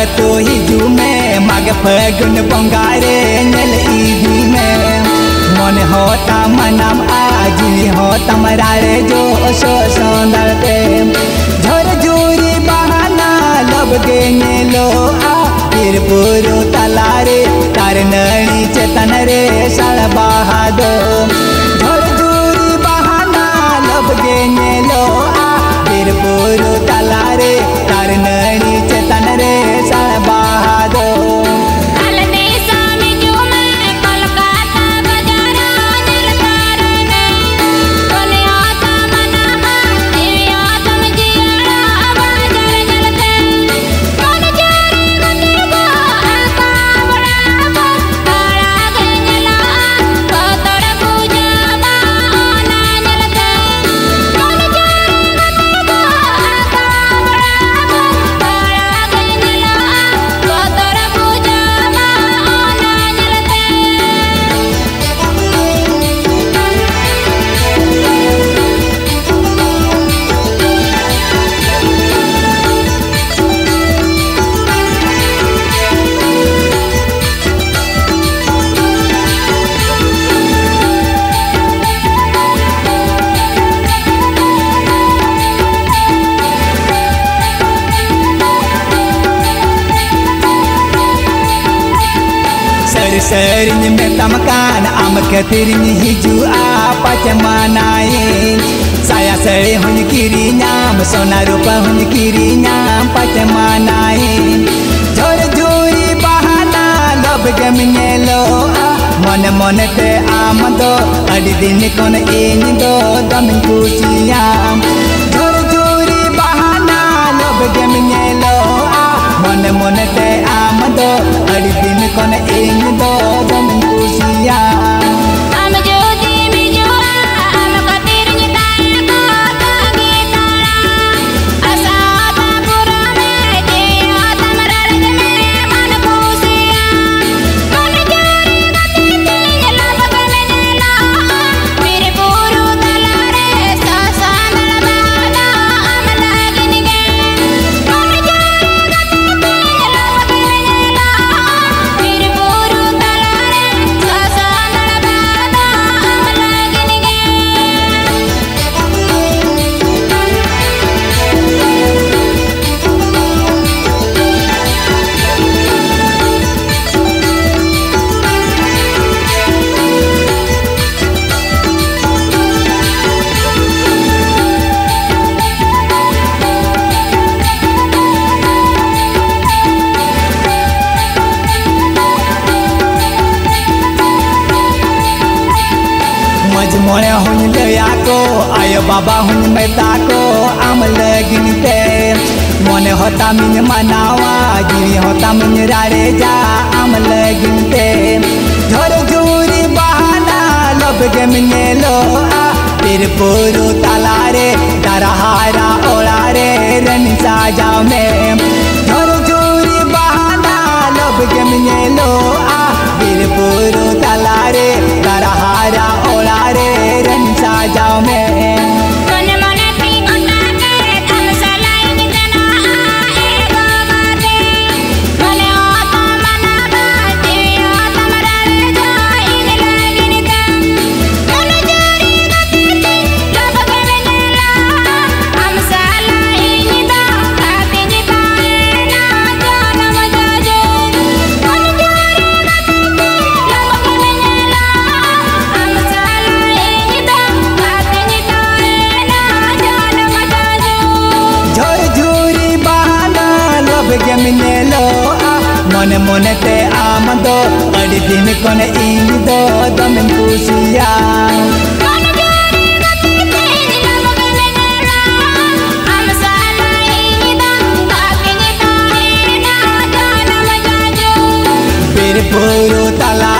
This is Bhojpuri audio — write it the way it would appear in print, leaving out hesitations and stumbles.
तो हिजू में मग फगुन बंगारे नल ईदी में मन होता मनम आजी होता मरारे जो सो सुंदर प्रेम झर जूरी बहाना लब गेने लो आ फिर पुरु तलारे तार नणी चेतन रे सड़ बहादो झर जूरी बहाना लब गेने लो आ फिर पुरु तलारे तार नणी चेतन रे सड़ बहादो Sering minta makan, am ketirin hiju apa cemanain. Saya sering hanya kirinya, mesona rupa hanya kirinya apa cemanain. Jor juri bahana lob gemnyelo, mana mana te amado, adi din kon ini do damin kuciam. Jor juri bahana lob gemnyelo. Mana mana te amado, adi din kon ini do damin kuciam. Moya hun leya ko ayo baba hun meta ko am legin te mone hota min manawa jiri hota min rare ja am legin te dhar juri bahana lob gemne lo a pir puru talare darahara olare ran saja me dhar juri bahana lob gemne lo a pir puru talare darahara olare ran saja me Mone mone te amado, adi din kon ini do damin kuciam. Pir puru tala